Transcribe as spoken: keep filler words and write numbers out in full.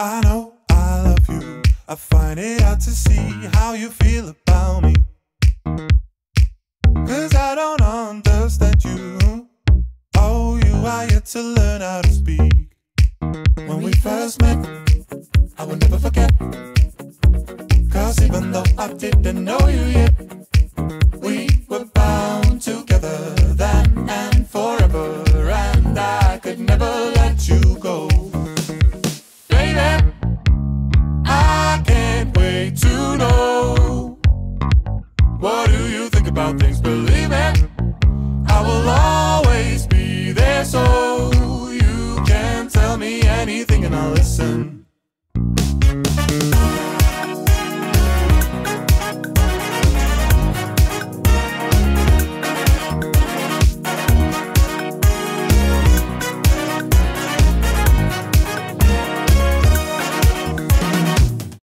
I know I love you. I find it hard to see how you feel about me, 'cause I don't understand you. Oh, you are yet to learn how to speak. When we first met, I will never forget, 'cause even though I didn't know you yet, we were bound together then and forever, and I could never let you go. Baby, I can't wait to know, what do you think about things? Believe me, I will always be there, so you can tell me anything and I'll listen.